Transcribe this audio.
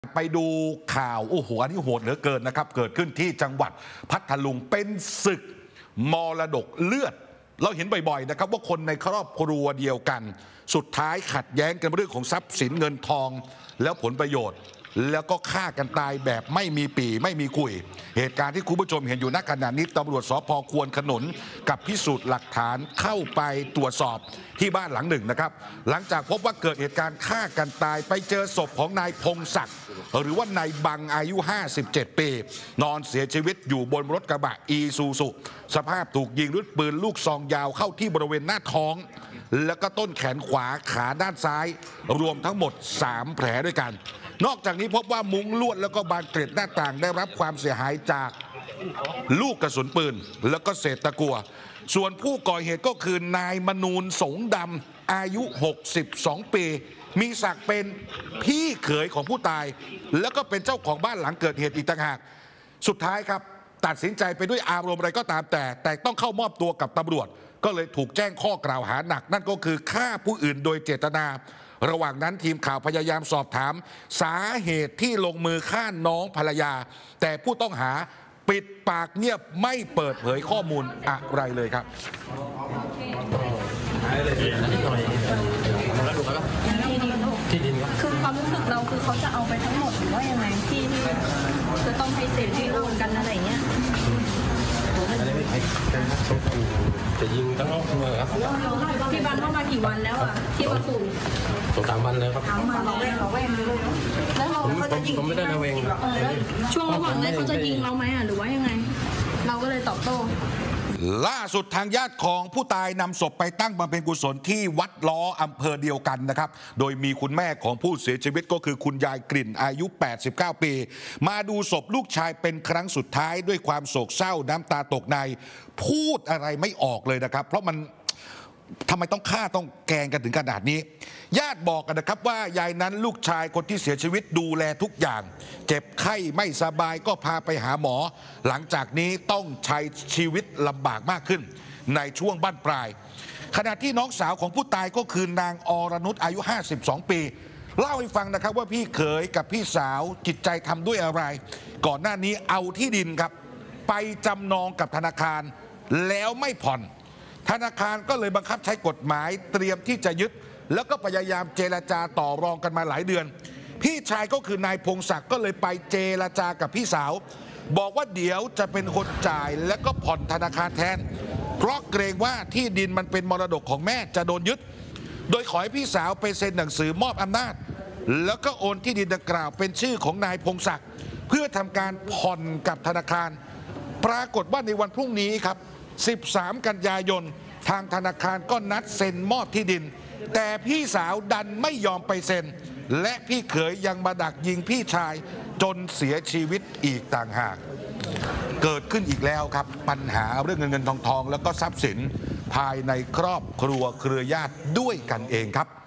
ไปดูข่าวโอ้โหอันนี้โหดเหลือเกินนะครับเกิดขึ้นที่จังหวัดพัทลุงเป็นศึกมรดกเลือดเราเห็นบ่อยๆนะครับว่าคนในครอบครัวเดียวกันสุดท้ายขัดแย้งกันเรื่องของทรัพย์สินเงินทองแล้วผลประโยชน์แล้วก็ฆ่ากันตายแบบไม่มีปีไม่มีคุยเหตุการณ์ที่คุณผู้ชมเห็นอยู่ณขณะนี้ตำรวจสภ.ควนขนุนกับพิสูจน์หลักฐานเข้าไปตรวจสอบที่บ้านหลังหนึ่งนะครับหลังจากพบว่าเกิดเหตุการณ์ฆ่ากันตายไปเจอศพของนายพงศักดิ์หรือว่านายบังอายุ57ปีนอนเสียชีวิตอยู่บนรถกระบะอีซูซุสภาพถูกยิงด้วยปืนลูกซองยาวเข้าที่บริเวณหน้าท้องแล้วก็ต้นแขนขวาขาด้านซ้ายรวมทั้งหมด3แผลด้วยกันนอกจากนี้พบว่ามุ้งลวดแล้วก็บานเกล็ดหน้าต่างได้รับความเสียหายจากลูกกระสุนปืนแล้วก็เศษตะกั่วส่วนผู้ก่อเหตุก็คือนายมนูนสงดำอายุ62ปีมีศักดิ์เป็นพี่เขยของผู้ตายแล้วก็เป็นเจ้าของบ้านหลังเกิดเหตุอีกต่างหากสุดท้ายครับตัดสินใจไปด้วยอารมณ์อะไรก็ตามแต่ต้องเข้ามอบตัวกับตำรวจก็เลยถูกแจ้งข้อกล่าวหาหนักนั่นก็คือฆ่าผู้อื่นโดยเจตนาระหว่างนั้นทีมข่าวพยายามสอบถามสาเหตุที่ลงมือฆ่าน้องภรรยาแต่ผู้ต้องหาปิดปากเงียบไม่เปิดเผยข้อมูลอะไรเลยครับคือความรู้สึกเราคือเขาจะเอาไปทั้งหมดหรือว่ายังไงที่จะต้องให้เศษที่โอนกันอะไรเงี้ยจะยิงทั้งครอบครัวครับที่บ้านเข้ามากี่วันแล้วอ่ะที่ประตู 2-3 วันแล้วครับ 3 วันเราแวงแล้วเราจะยิงผมไม่ได้ระแวงช่วงระหว่างนั้นเขาจะยิงเราไหมอ่ะหรือว่ายังไงเราก็เลยตอบโต้ล่าสุดทางญาติของผู้ตายนำศพไปตั้งบำเพ็ญกุศลที่วัดล้ออำเภอเดียวกันนะครับโดยมีคุณแม่ของผู้เสียชีวิตก็คือคุณยายกลิ่นอายุ89ปีมาดูศพลูกชายเป็นครั้งสุดท้ายด้วยความโศกเศร้าน้ำตาตกในพูดอะไรไม่ออกเลยนะครับเพราะมันทำไมต้องฆ่าต้องแกล้งกันถึงขนาดนี้ญาติบอกกันนะครับว่ายายนั้นลูกชายคนที่เสียชีวิตดูแลทุกอย่างเจ็บไข้ไม่สบายก็พาไปหาหมอหลังจากนี้ต้องใช้ชีวิตลำบากมากขึ้นในช่วงบั้นปลายขณะที่น้องสาวของผู้ตายก็คือนางอรนุชอายุ52ปีเล่าให้ฟังนะครับว่าพี่เขยกับพี่สาวจิตใจทำด้วยอะไรก่อนหน้านี้เอาที่ดินครับไปจำนองกับธนาคารแล้วไม่ผ่อนธนาคารก็เลยบังคับใช้กฎหมายเตรียมที่จะยึดแล้วก็พยายามเจรจาต่อรองกันมาหลายเดือนพี่ชายก็คือนายพงศักดิ์ก็เลยไปเจรจากับพี่สาวบอกว่าเดี๋ยวจะเป็นคนจ่ายและก็ผ่อนธนาคารแทนเพราะเกรงว่าที่ดินมันเป็นมรดกของแม่จะโดนยึดโดยขอให้พี่สาวไปเซ็นหนังสือมอบอำนาจแล้วก็โอนที่ดินดังกล่าวเป็นชื่อของนายพงศักดิ์เพื่อทำการผ่อนกับธนาคารปรากฏว่าในวันพรุ่งนี้ครับ13 กันยายนทางธนาคารก็นัดเซ็นมอบที่ดินแต่พี่สาวดันไม่ยอมไปเซ็นและพี่เขยยังมาดักยิงพี่ชายจนเสียชีวิตอีกต่างหากเกิดขึ้นอีกแล้วครับปัญหาเรื่องเงินทองแล้วก็ทรัพย์สินภายในครอบครัวเครือญาติด้วยกันเองครับ